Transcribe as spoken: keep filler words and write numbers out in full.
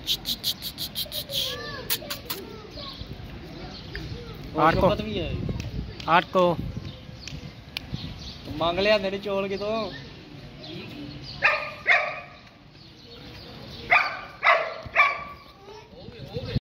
आठ को भी है आठ को मांग लिया मेरे चौल की तो